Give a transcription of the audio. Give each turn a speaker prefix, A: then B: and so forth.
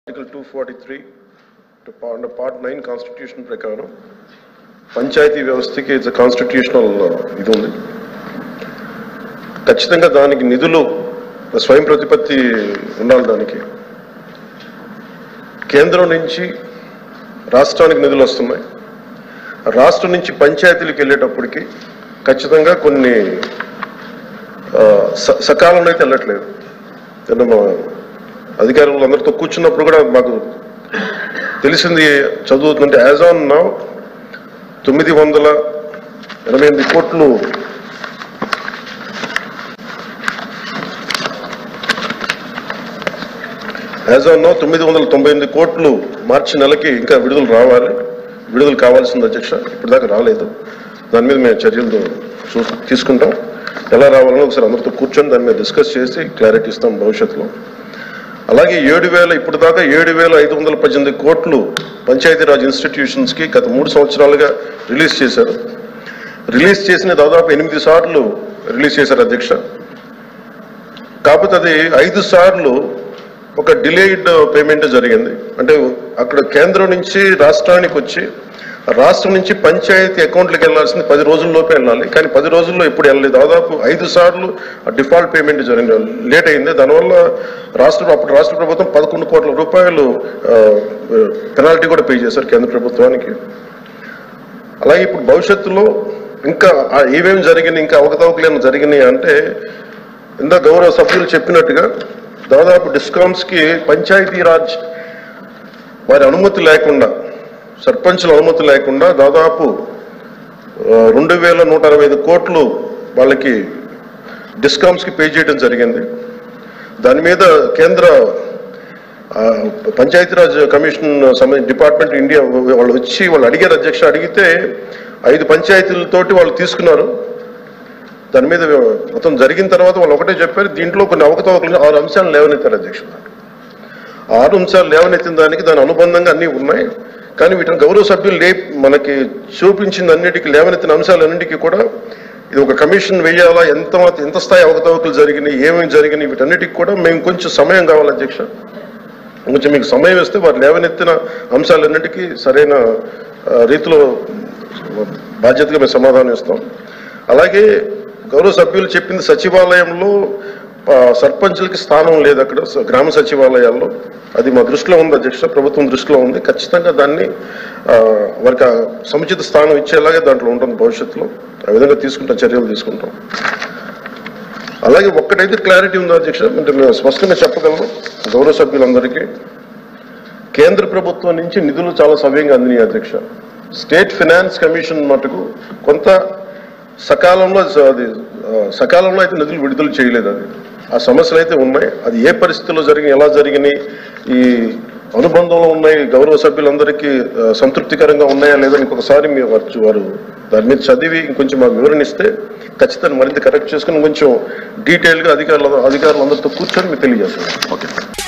A: Article 243 under Part 9 Constitution ప్రకారం పంచాయతీ వ్యవస్థకి it's constitutional ఇది ఉంది. ఖచ్చితంగా దానికి నిధులు స్వయం ప్రతిపత్తి ఉండాలి. దానికి కేంద్రం నుంచి రాష్ట్రానికి నిధులు వస్తున్నాయి. రాష్ట్రం నుంచి పంచాయతీలకు వెళ్ళేటప్పటికి ఖచ్చితంగా కొన్ని సకాలంలో అయితే వెళ్ళట్లేదు. అధికారులు అందరితో కూర్చున్నప్పుడు కూడా మాకు తెలిసింది చదువుతుంటే యాజ్ ఆన్ నౌ 988 కోట్లు యాజ్ ఆన్ నౌ 998 కోట్లు మార్చి నెలకి ఇంకా విడుదల కావాల్సింది అధ్యక్ష. ఇప్పటిదాకా రాలేదు. దాని మీద మేము చర్యలు తీసుకుంటాం. ఎలా రావాలని ఒకసారి అందరితో కూర్చొని దాని మీద డిస్కస్ చేసి క్లారిటీ ఇస్తాం భవిష్యత్తులో. అలాగే 7,000 ఇప్పటిదాకా 7,518 కోట్లు పంచాయతీరాజ్ ఇన్స్టిట్యూషన్స్కి గత 3 సంవత్సరాలుగా రిలీజ్ చేశారు. రిలీజ్ చేసిన దాదాపు 8 సార్లు రిలీజ్ చేశారు అధ్యక్ష. కాకపోతే అది 5 సార్లు ఒక డిలేడ్ పేమెంట్ జరిగింది. అంటే అక్కడ కేంద్రం నుంచి రాష్ట్రానికి వచ్చి రాష్ట్రం నుంచి పంచాయతీ అకౌంట్లకు వెళ్లాల్సింది 10 రోజుల్లోపే వెళ్ళాలి. కానీ 10 రోజుల్లో ఎప్పుడు వెళ్ళలేదు. దాదాపు 5 సార్లు డిఫాల్ట్ పేమెంట్ జరిగింది, లేట్ అయింది. దానివల్ల అప్పుడు రాష్ట్ర ప్రభుత్వం 11 కోట్ల రూపాయలు పెనాల్టీ కూడా పే చేశారు కేంద్ర ప్రభుత్వానికి. అలాగే ఇప్పుడు భవిష్యత్తులో ఇంకా ఏమేమి జరిగినాయి, ఇంకా అవకతవకలు జరిగినాయి అంటే ఇందా గౌరవ సభ్యులు చెప్పినట్టుగా దాదాపు డిస్కామ్స్కి పంచాయతీరాజ్ వారి అనుమతి లేకుండా, సర్పంచుల అనుమతి లేకుండా దాదాపు 2,165 కోట్లు వాళ్ళకి డిస్కామ్స్కి పే చేయడం జరిగింది. దాని మీద కేంద్ర పంచాయతీరాజ్ కమిషన్ డిపార్ట్మెంట్ ఇండియా వాళ్ళు వచ్చి వాళ్ళు అడిగారు అధ్యక్ష. అడిగితే 5 పంచాయతీలతోటి వాళ్ళు తీసుకున్నారు. దాని మీద మొత్తం జరిగిన తర్వాత వాళ్ళు ఒకటే చెప్పారు, దీంట్లో కొన్ని అవకతవకలు 6 అంశాలు లేవనెత్తారు అధ్యక్ష. 6 అంశాలు లేవనెత్తిన దానికి దాని అనుబంధంగా అన్నీ ఉన్నాయి. కానీ వీటిని గౌరవ సభ్యులు మనకి చూపించిన అన్నిటికీ లేవనెత్తిన అంశాలన్నింటికీ కూడా ఇది ఒక కమిషన్ వేయాలా, ఎంత స్థాయి అవకతవకలు జరిగినాయి, ఏమేమి జరిగినాయి, వీటన్నిటికీ కూడా మేము కొంచెం సమయం కావాలి అధ్యక్ష. కొంచెం మీకు సమయం ఇస్తే వారు లేవనెత్తిన అంశాలన్నింటికీ సరైన రీతిలో బాధ్యతగా మేము సమాధానం ఇస్తాం. అలాగే గౌరవ సభ్యులు చెప్పింది సచివాలయంలో సర్పంచులకి స్థానం లేదు అక్కడ గ్రామ సచివాలయాల్లో. అది మా దృష్టిలో ఉంది అధ్యక్ష, ప్రభుత్వం దృష్టిలో ఉంది. ఖచ్చితంగా దాన్ని వారికి సముచిత స్థానం ఇచ్చేలాగే దాంట్లో ఉంటుంది భవిష్యత్తులో. ఆ విధంగా చర్యలు తీసుకుంటాం. అలాగే ఒక్కటైతే క్లారిటీ ఉంది అధ్యక్ష, అంటే మేము స్పష్టంగా చెప్పగలను గౌరవ సభ్యులందరికీ, కేంద్ర ప్రభుత్వం నుంచి నిధులు చాలా సవ్యంగా అందినాయి అధ్యక్ష. స్టేట్ ఫైనాన్స్ కమిషన్ మటుకు కొంత సకాలంలో అయితే నిధులు విడుదల చేయలేదు. అది ఆ సమస్యలు అయితే ఉన్నాయి. అది ఏ పరిస్థితుల్లో జరిగినాయి, ఎలా జరిగినాయి, ఈ అనుబంధంలో ఉన్నాయి, గౌరవ సభ్యులందరికీ సంతృప్తికరంగా ఉన్నాయా లేదా ఇంకొకసారి వారు దాని మీద చదివి ఇంకొంచెం మాకు వివరణిస్తే ఖచ్చితంగా మరింత కరెక్ట్ చేసుకుని కొంచెం డీటెయిల్గా అధికారులందరితో కూర్చొని మీకు తెలియజేస్తాను. ఓకే.